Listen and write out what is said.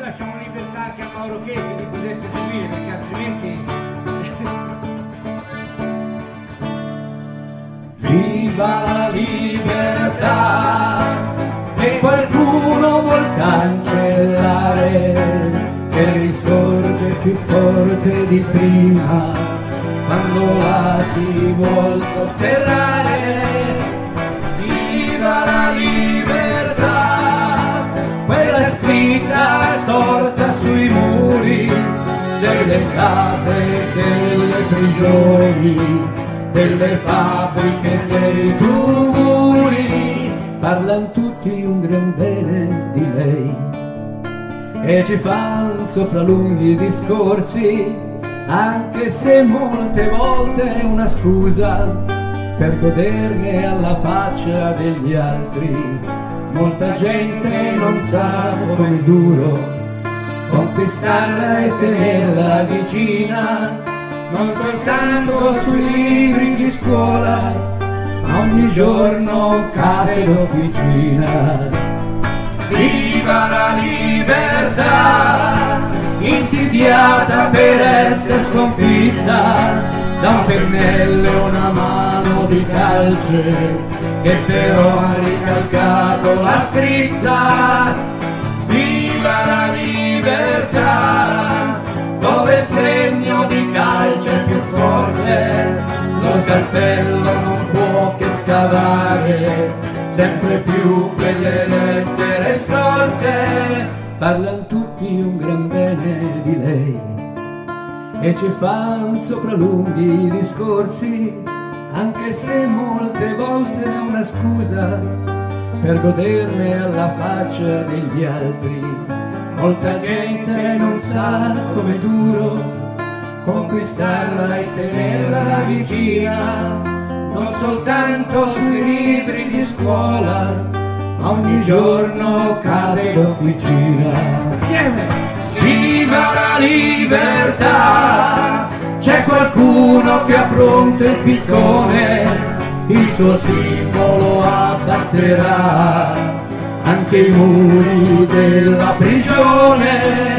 lasciamo libertà anche a Mauro Chetti di potersi seguire, perché altrimenti... Viva la libertà che qualcuno vuol cancellare, che risorge più forte di prima quando la si vuol sotterrare. Viva la libertà, quella scritta storta sui muri delle case e delle prigioni, delle fabbriche, dei tuguri. Parlano tutti un gran bene di lei e ci fan sopra lunghi discorsi, anche se molte volte è una scusa per goderne alla faccia degli altri. Molta gente non sa come è duro conquistarla e tenerla vicina, non soltanto sui libri di scuola, ma ogni giorno casa ed officina. Viva la libertà, insidiata per essere sconfitta da un pennello e una mano di calce, che però ha ricalcato la scritta. Viva la libertà, dove il segno di calce è più forte, lo scalpello non può che scavare sempre più quelle lettere stolte. Parlano tutti un gran bene di lei e ci fan sopra lunghi discorsi, anche se molte volte è una scusa per goderne alla faccia degli altri. Molta gente non sa com'è duro conquistarla e tenerla vicina, non soltanto sui libri di scuola, ma ogni giorno casa ed officina. Viva la libertà, c'è qualcuno che ha pronto il piccone, il suo simbolo abbatterà anche i muri della prigione.